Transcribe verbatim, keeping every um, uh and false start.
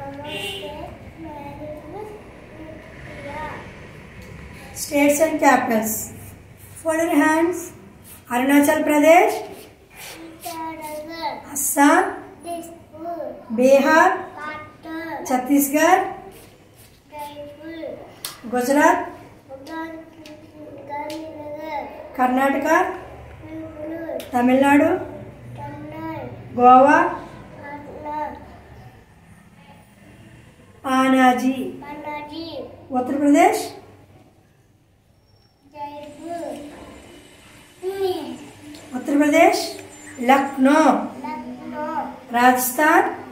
States and capitals. Fold your hands. Arunachal Pradesh, Assam, Bihar, Chhattisgarh, Gujarat, Karnataka, Tamil Nadu, Goa, Panaji, Uttar Pradesh, Uttar Pradesh, Lucknow, Rajasthan,